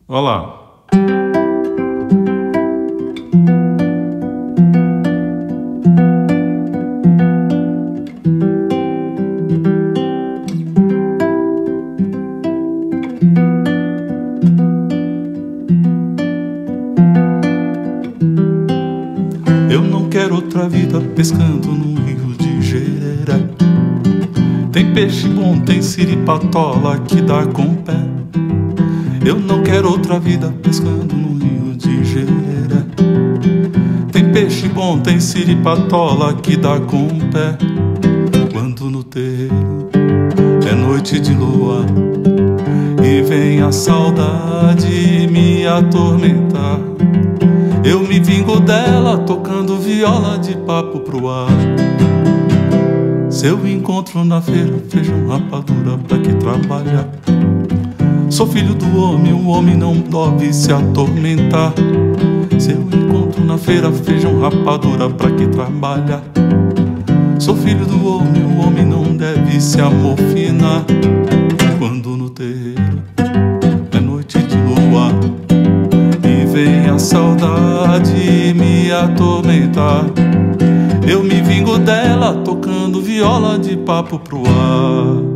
Olá. Eu não quero outra vida pescando no rio de Jereré. Tem peixe bom, tem siripatola que dá com o pé. Eu não quero outra vida pescando no rio de Jereré. Tem peixe bom, tem siripatola que dá com o pé. Quando no terreiro é noite de lua e vem a saudade me atormentar, eu me vingo dela tocando viola de papo pro ar. Se eu encontro na feira feijão, rapadura, pra que trabalhar? Sou filho do homem, o homem não deve se atormentar. Se eu encontro na feira feijão, rapadura, pra que trabalhar? Sou filho do homem, o homem não deve se amofinar. Quando no terreiro é noite de luar e vem a saudade me atormentar, eu me vingo dela tocando viola de papo pro ar.